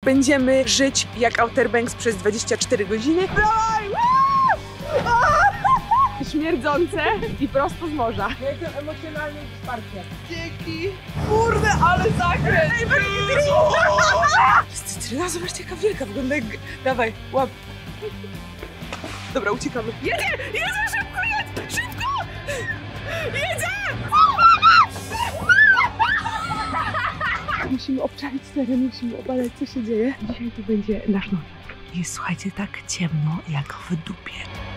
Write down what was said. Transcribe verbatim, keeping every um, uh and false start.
będziemy żyć jak Outer Banks przez dwadzieścia cztery godziny. Dawaj! Śmierdzące i prosto z morza. Ja jestem emocjonalnym wsparciem. Dzięki! Kurde, ale zakręt! Cytryna, zobaczcie jaka wielka, wygląda jak... Dawaj, łap. Dobra, uciekamy. Jedzie! Jedzie! Szybko, jedź! Szybko! Jedzie! Musimy obczaić teren, musimy obalać co się dzieje. Dzisiaj to będzie nasz noc. Jest, słuchajcie, tak ciemno jak w dupie.